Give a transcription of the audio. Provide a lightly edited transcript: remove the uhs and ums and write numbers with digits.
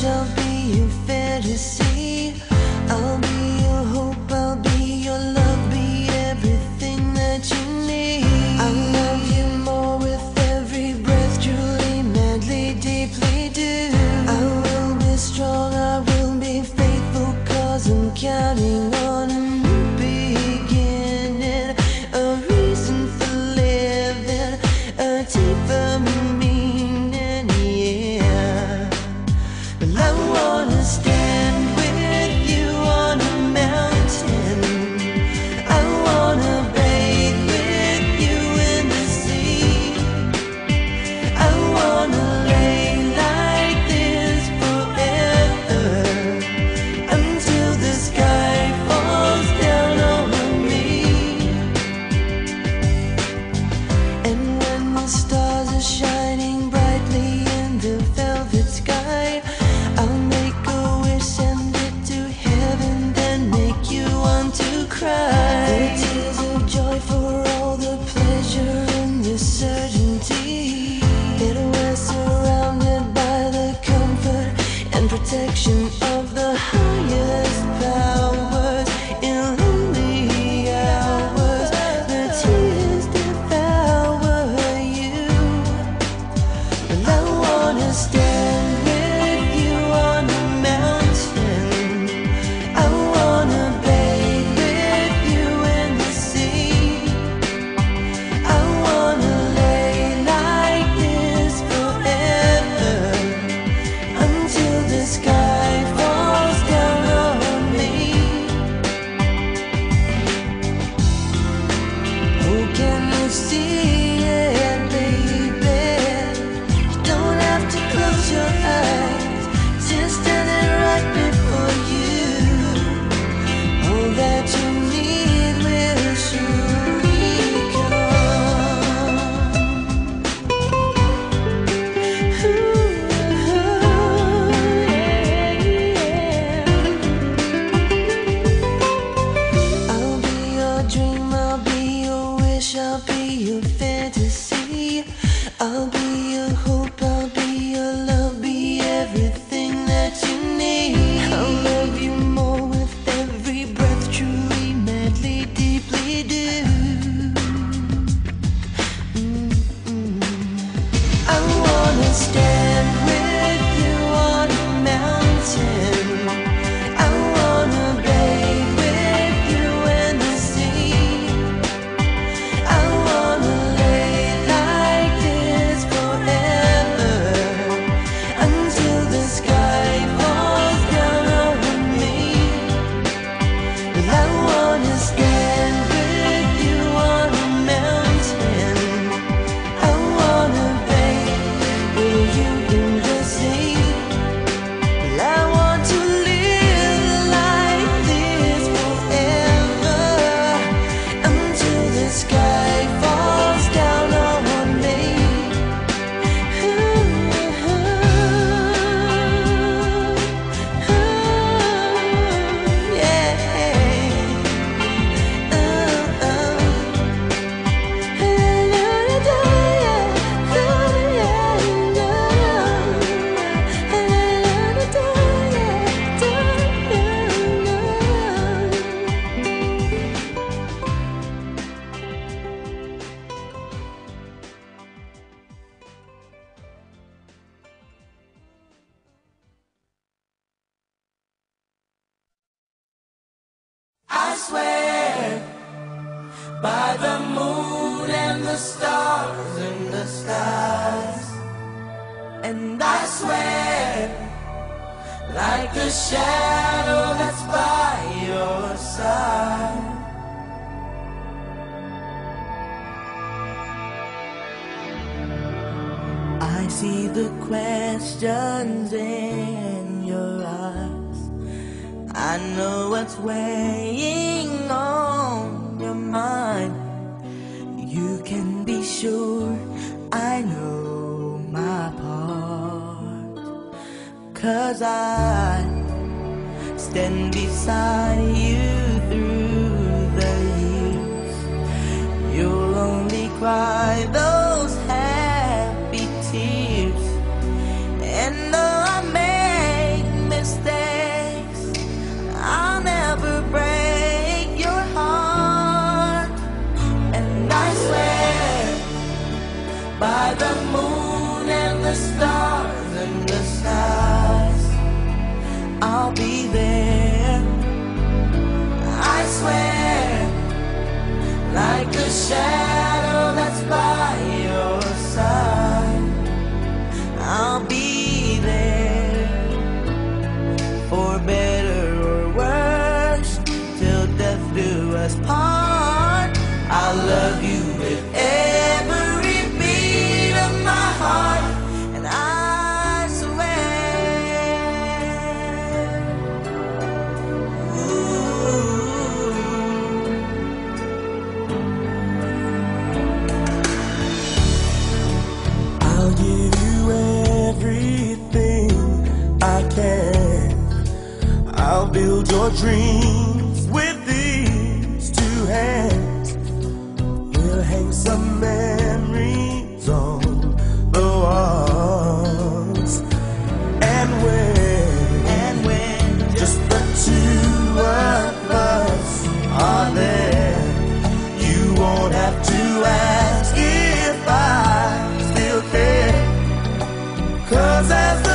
I'll be your fantasy. I'll be your hope, I'll be your love, be everything that you need. I'll love you more with every breath, truly, madly, deeply do. I will be strong, I will be faithful, 'cause I'm counting on a new beginning, a reason for living, a deeper meaning, yeah. Well, I wanna stand with you on a mountain. I wanna bathe with you in the sea. I wanna lay like this forever, until the sky falls down over me. And when the stars are shining brightly in the velvet sky, I'll make a wish, send it to heaven, then make you want to cry. The tears of joy for all the pleasure and the certainty that we're surrounded by the comfort and protection of the highest powers. In lonely hours, the tears devour you. And I wanna stand with you on the mountain. I wanna bathe with you in the sea. I wanna lay like this forever, until the sky falls down on me. Oh, can you see it, baby? You don't have to close your eyes, just standing right before you. All that you need will surely come. Ooh, yeah. I'll be your dream, I'll be your wish, I'll be your fantasy. I'll be your hope, I'll be your love, be everything that you need. I'll love you more with every breath, truly, madly, deeply do. I wanna stand with you on a mountain. I wanna bathe with you in the sea. I wanna lay like this forever, until the sky falls down over me. Well, I wanna stand with you on a mountain. I wanna bathe with you in the sea. Well, I want to live like this forever, until the sky falls down on me. I swear by the moon and the stars in the skies, and I swear like a shadow that's by your side. I see the questions in your eyes. I know what's weighing on your mind. You can be sure I know my part, 'cause I stand beside you through the years. You'll only cry those happy tears, and though I make the stars and the skies, I'll be there, I swear, like a shadow that's by your side. I'll be there, for better or worse, till death do us part. I'll love you with every beat of my heart, and I swear. Ooh. I'll give you everything I can. I'll build your dreams with these two hands. We'll hang some memories on the walls. And when just the two of us are there, you won't have to ask if I still care. 'Cause as